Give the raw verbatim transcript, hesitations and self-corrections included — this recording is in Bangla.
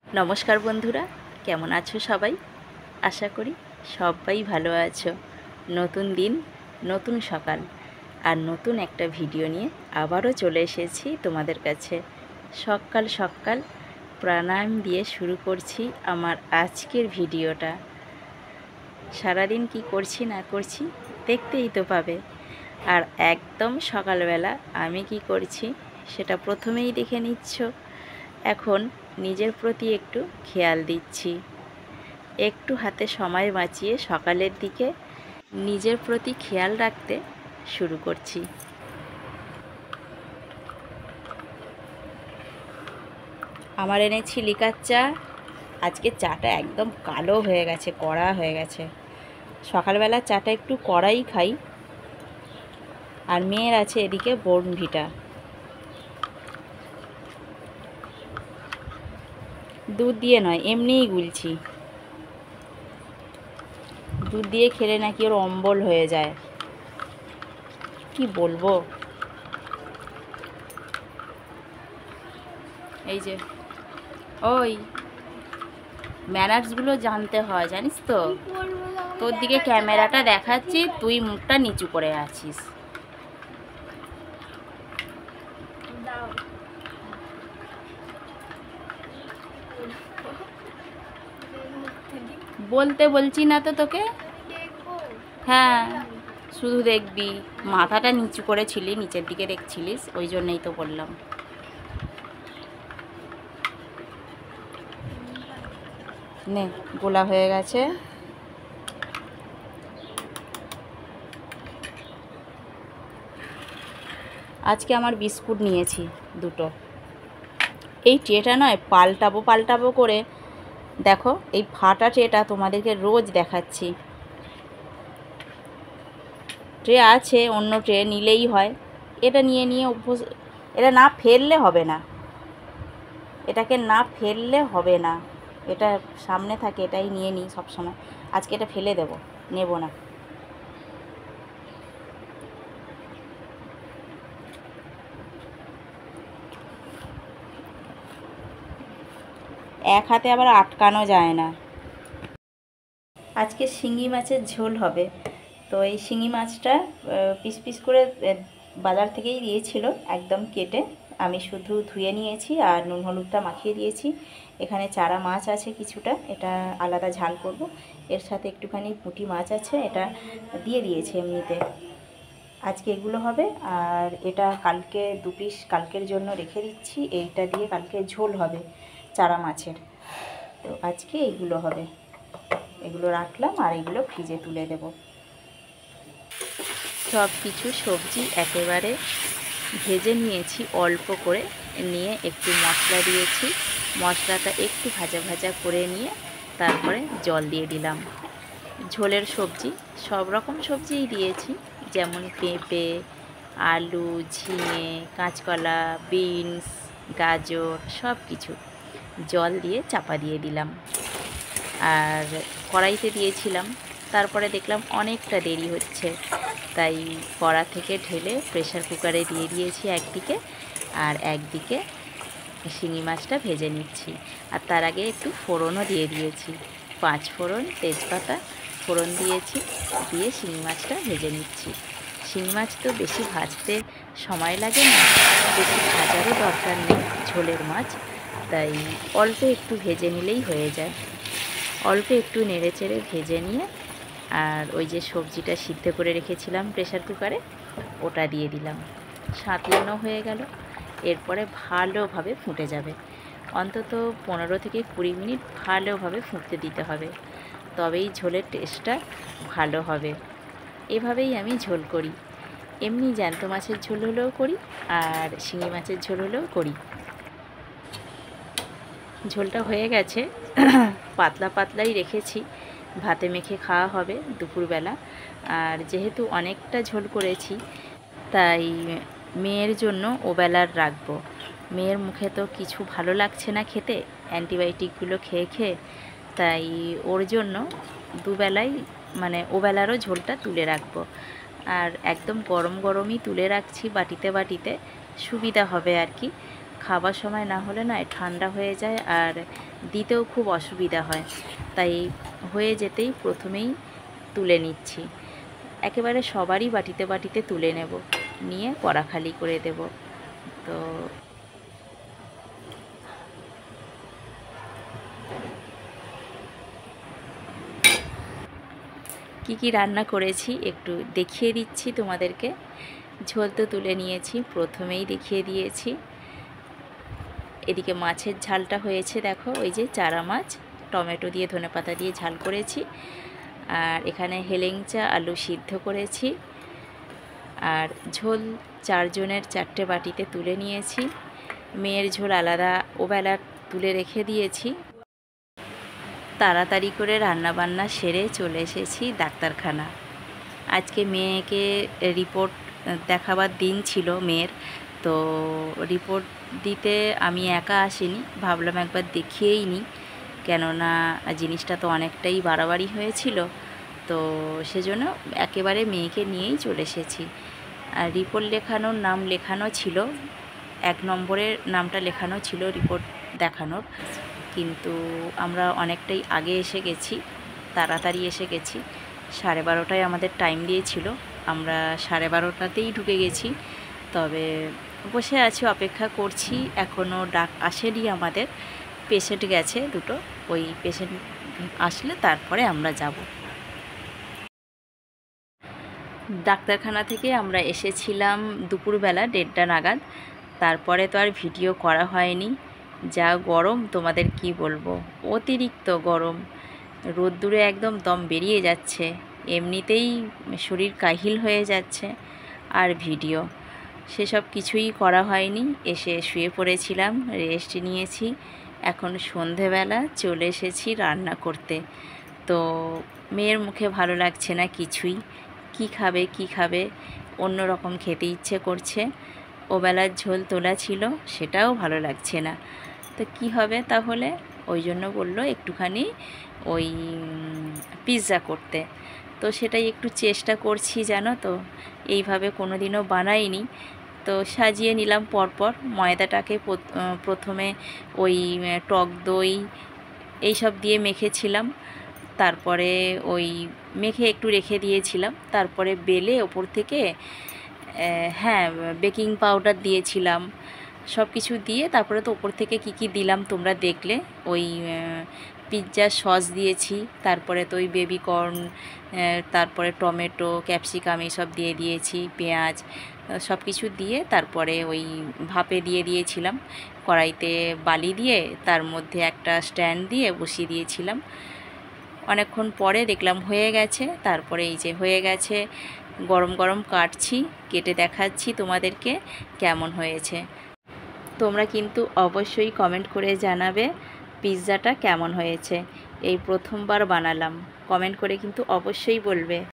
নমস্কার বন্ধুরা, কেমন আছো সবাই? আশা করি সবাই ভালো আছো। নতুন দিন, নতুন সকাল আর নতুন একটা ভিডিও নিয়ে আবারও চলে এসেছি তোমাদের কাছে। সকাল সকাল প্রাণায়াম দিয়ে শুরু করছি আমার আজকের ভিডিওটা। সারাদিন কি করছি না করছি দেখতেই তো পাবে। আর একদম সকালবেলা আমি কি করছি সেটা প্রথমেই দেখে নিচ্ছ। এখন নিজের প্রতি একটু খেয়াল দিচ্ছি, একটু হাতে সময় বাঁচিয়ে সকালের দিকে নিজের প্রতি খেয়াল রাখতে শুরু করছি। আমার এনেছি লিকার চা। আজকে চাটা একদম কালো হয়ে গেছে, কড়া হয়ে গেছে। সকালবেলা চাটা একটু কড়াই খাই। আর মেয়ের আছে এদিকে বোর্নভিটা। দুধ দিয়ে নয়, এমনিই গুলছি। দুধ দিয়ে খেলে নাকি ওর অম্বল হয়ে যায়, কি বলবো। এই যে ওই ম্যানার্সগুলো জানতে হয়, জানিস তো। তোর দিকে ক্যামেরাটা দেখাচ্ছি, তুই মুখটা নিচু করে আছিস। বলতে বলছি না তো তোকে? হ্যাঁ, শুধু দেখবি। মাথাটা নিচু করেছিলি, নিচের দিকে দেখছিলিস, ওই জন্যই তো বললাম। নে, গোলা হয়ে গেছে। আজকে আমার বিস্কুট নিয়েছি দুটো। এই ট্রেটা নয়, পাল্টাবো পাল্টাবো করে দেখো, এই ফাটা ট্রেটা তোমাদেরকে রোজ দেখাচ্ছি। ট্রে আছে, অন্য ট্রে নিলেই হয়। এটা নিয়ে নিয়ে অভ্যস, এটা না ফেললে হবে না, এটাকে না ফেললে হবে না। এটা সামনে থাকে, এটাই নিয়ে নিই সবসময়। আজকে এটা ফেলে দেব, নেব না। এক হাতে আবার আটকানো যায় না। আজকে শিঙি মাছের ঝোল হবে। তো এই শিঙি মাছটা পিস পিস করে বাজার থেকেই দিয়েছিল, একদম কেটে আমি শুধু ধুয়ে নিয়েছি আর নুন হলুদটা মাখিয়ে দিয়েছি। এখানে চারা মাছ আছে কিছুটা, এটা আলাদা ঝাল করব। এর সাথে একটুখানি পুঁটি মাছ আছে, এটা দিয়ে দিয়েছি এমনিতে। আজকে এগুলো হবে। আর এটা কালকে দু পিস কালকের জন্য রেখে দিচ্ছি, এইটা দিয়ে কালকে ঝোল হবে চারা মাছের। তো আজকে এইগুলো হবে, এগুলো রাখলাম আর এগুলো ফ্রিজে তুলে দেব। সব কিছু সবজি একেবারে ভেজে নিয়েছি, অল্প করে নিয়ে একটু মশলা দিয়েছি। মশলাটা একটু ভাজা ভাজা করে নিয়ে তারপরে জল দিয়ে দিলাম। ঝোলের সবজি সব রকম সবজিই দিয়েছি, যেমন পেঁপে, আলু, ঝিঙে, কাঁচকলা, বিনস, গাজর, সব কিছু জল দিয়ে চাপা দিয়ে দিলাম। আর কড়াইতে দিয়েছিলাম, তারপরে দেখলাম অনেকটা দেরি হচ্ছে, তাই কড়া থেকে ঢেলে প্রেসার কুকারে দিয়ে দিয়েছি একদিকে, আর একদিকে শিঙি মাছটা ভেজে নিচ্ছি। আর তার আগে একটু ফোড়নও দিয়ে দিয়েছি, পাঁচ ফোড়ন, তেজপাতা ফোড়ন দিয়েছি, দিয়ে শিঙি মাছটা ভেজে নিচ্ছি। শিঙি মাছ তো বেশি ভাজতে সময় লাগে না, বেশি ভাজারও দরকার নেই, ঝোলের মাছ, তাই অল্প একটু ভেজে নিলেই হয়ে যায়। অল্প একটু নেড়ে চেড়ে ভেজে নিয়ে আর ওই যে সবজিটা সিদ্ধ করে রেখেছিলাম প্রেসার কুকারে, ওটা দিয়ে দিলাম। সাঁতলানো হয়ে গেল। এরপরে ভালোভাবে ফুটে যাবে, অন্তত পনেরো থেকে কুড়ি মিনিট ভালোভাবে ফুটতে দিতে হবে, তবেই ঝোলের টেস্টটা ভালো হবে। এভাবেই আমি ঝোল করি, এমনি জ্যান্ত মাছের ঝোল হলেও করি আর শিঙি মাছের ঝোল হলেও করি। ঝোলটা হয়ে গেছে, পাতলা পাতলাই রেখেছি, ভাতে মেখে খাওয়া হবে দুপুরবেলা। আর যেহেতু অনেকটা ঝোল করেছি, তাই মেয়ের জন্য ওবেলার রাখবো। মেয়ের মুখে তো কিছু ভালো লাগছে না খেতে, অ্যান্টিবায়োটিকগুলো খেয়ে খেয়ে, তাই ওর জন্য দুবেলাই মানে ওবেলারও ঝোলটা তুলে রাখবো। আর একদম গরম গরমই তুলে রাখছি বাটিতে বাটিতে, সুবিধা হবে আর কি। খাবার সময় না হলে না ঠান্ডা হয়ে যায় আর দিতেও খুব অসুবিধা হয়, তাই হয়ে যেতেই প্রথমেই তুলে নিচ্ছি। একেবারে সবারই বাটিতে বাটিতে তুলে নেব, নিয়ে কড়া খালি করে দেব। তো কি কি রান্না করেছি একটু দেখিয়ে দিচ্ছি তোমাদেরকে। ঝোল তো তুলে নিয়েছি, প্রথমেই দেখিয়ে দিয়েছি। এদিকে মাছের ঝালটা হয়েছে, দেখো ওই যে চারা মাছ, টমেটো দিয়ে ধনেপাতা দিয়ে ঝাল করেছি। আর এখানে হেলেঞ্চা আলু সিদ্ধ করেছি। আর ঝোল চারজনের চারটে বাটিতে তুলে নিয়েছি। মেয়ের ঝোল আলাদা ওবেলা তুলে রেখে দিয়েছি। তাড়াতাড়ি করে রান্না বান্না সেরে চলে এসেছি ডাক্তারখানা। আজকে মেয়েকে রিপোর্ট দেখাবার দিন ছিল মেয়ের, তো রিপোর্ট দিতে আমি একা আসিনি, ভাবলাম একবার দেখিয়েই নিই, কেননা জিনিসটা তো অনেকটাই বাড়াবাড়ি হয়েছিল। তো সেজন্য একেবারে মেয়েকে নিয়েই চলে এসেছি। আর রিপোর্ট লেখানোর নাম লেখানো ছিল, এক নম্বরের নামটা লেখানো ছিল রিপোর্ট দেখানোর, কিন্তু আমরা অনেকটাই আগে এসে গেছি, তাড়াতাড়ি এসে গেছি। সাড়ে বারোটায় আমাদের টাইম দিয়েছিল, আমরা সাড়ে বারোটাতেই ঢুকে গেছি। তবে বসে আছি, অপেক্ষা করছি, এখনও ডাক আসেনি আমাদের। পেশেন্ট গেছে দুটো, ওই পেশেন্ট আসলে তারপরে আমরা যাব। ডাক্তারখানা থেকে আমরা এসেছিলাম দুপুরবেলা দেড়টা নাগাদ। তারপরে তো আর ভিডিও করা হয়নি, যা গরম তোমাদের কি বলবো, অতিরিক্ত গরম, রোদ্দুরে একদম দম বেরিয়ে যাচ্ছে, এমনিতেই শরীর কাহিল হয়ে যাচ্ছে, আর ভিডিও সেসব কিছুই করা হয়নি। এসে শুয়ে পড়েছিলাম, রেস্ট নিয়েছি। এখন সন্ধেবেলা চলে এসেছি রান্না করতে। তো মেয়ের মুখে ভালো লাগছে না কিছুই, কি খাবে কি খাবে, অন্য রকম খেতে ইচ্ছে করছে। ওবেলার ঝোল তোলা ছিল, সেটাও ভালো লাগছে না। তো কি হবে তাহলে, ওই জন্য বললো একটুখানি ওই পিৎজা করতে। তো সেটাই একটু চেষ্টা করছি, জানো তো, এইভাবে কোনো দিনও বানাইনি। তো সাজিয়ে নিলাম পরপর, ময়দাটাকে প্রথমে ওই টক দই এইসব দিয়ে মেখেছিলাম, তারপরে ওই মেখে একটু রেখে দিয়েছিলাম, তারপরে বেলে ওপর থেকে হ্যাঁ বেকিং পাউডার দিয়েছিলাম, সব কিছু দিয়ে তারপরে তো ওপর থেকে কি কি দিলাম তোমরা দেখলে। ওই পিৎজার সস দিয়েছি, তারপরে তো ওই বেবি কর্ন, তারপরে টমেটো ক্যাপসিকাম এইসব দিয়ে দিয়েছি, পেঁয়াজ সব কিছু দিয়ে তারপরে ওই ভাপে দিয়ে দিয়েছিলাম। কড়াইতে বালি দিয়ে তার মধ্যে একটা স্ট্যান্ড দিয়ে বসিয়ে দিয়েছিলাম। অনেকক্ষণ পরে দেখলাম হয়ে গেছে, তারপরে এই যে হয়ে গেছে, গরম গরম কাটছি, কেটে দেখাচ্ছি তোমাদেরকে কেমন হয়েছে। তোমরা কিন্তু অবশ্যই কমেন্ট করে জানাবে পিৎজাটা কেমন হয়েছে। এই প্রথমবার বানালাম, কমেন্ট করে কিন্তু অবশ্যই বলবে।